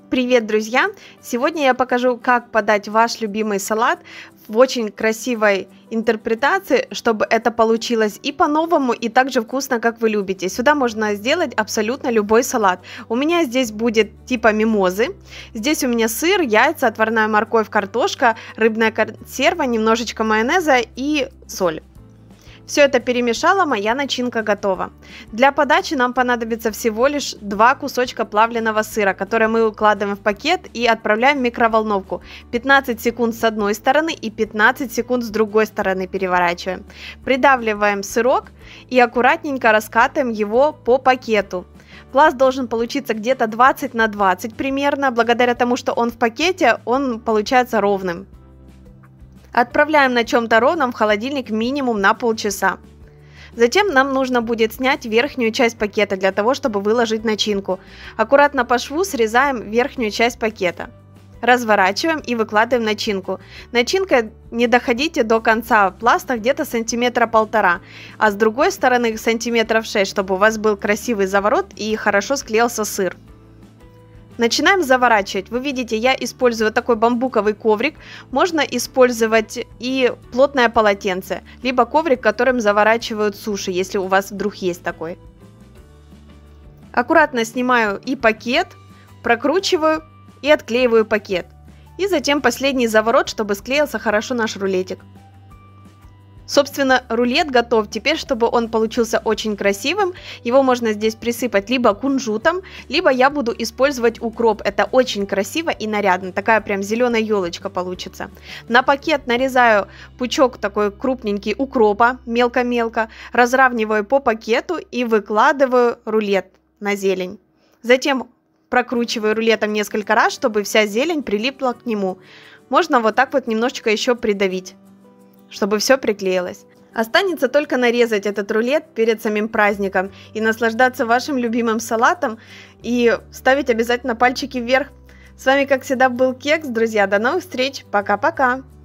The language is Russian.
Привет, друзья! Сегодня я покажу, как подать ваш любимый салат в очень красивой интерпретации, чтобы это получилось и по-новому, и так же вкусно, как вы любите. Сюда можно сделать абсолютно любой салат. У меня здесь будет типа мимозы. Здесь у меня сыр, яйца, отварная морковь, картошка, рыбная консерва, немножечко майонеза и соль. Все это перемешала, моя начинка готова. Для подачи нам понадобится всего лишь 2 кусочка плавленного сыра, которые мы укладываем в пакет и отправляем в микроволновку. 15 секунд с одной стороны и 15 секунд с другой стороны переворачиваем. Придавливаем сырок и аккуратненько раскатываем его по пакету. Пласт должен получиться где-то 20 на 20 примерно, благодаря тому, что он в пакете, он получается ровным. Отправляем на чем-то ровном в холодильник минимум на полчаса. Затем нам нужно будет снять верхнюю часть пакета для того, чтобы выложить начинку. Аккуратно по шву срезаем верхнюю часть пакета. Разворачиваем и выкладываем начинку. Начинка не доходите до конца пласта где-то сантиметра 1,5, а с другой стороны сантиметров 6, чтобы у вас был красивый заворот и хорошо склеился сыр. Начинаем заворачивать. Вы видите, я использую такой бамбуковый коврик. Можно использовать и плотное полотенце, либо коврик, которым заворачивают суши, если у вас вдруг есть такой. Аккуратно снимаю и пакет, прокручиваю и отклеиваю пакет. И затем последний заворот, чтобы склеился хорошо наш рулетик. Собственно, рулет готов. Теперь, чтобы он получился очень красивым, его можно здесь присыпать либо кунжутом, либо я буду использовать укроп. Это очень красиво и нарядно. Такая прям зеленая елочка получится. На пакет нарезаю пучок такой крупненький укропа, мелко-мелко, разравниваю по пакету и выкладываю рулет на зелень. Затем прокручиваю рулетом несколько раз, чтобы вся зелень прилипла к нему. Можно вот так вот немножечко еще придавить, чтобы все приклеилось. Останется только нарезать этот рулет перед самим праздником и наслаждаться вашим любимым салатом и ставить обязательно пальчики вверх. С вами, как всегда, был Кекс, друзья. До новых встреч. Пока-пока.